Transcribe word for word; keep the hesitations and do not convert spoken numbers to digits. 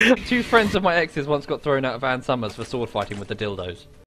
Two friends of my ex's once got thrown out of Ann Summers for sword fighting with the dildos.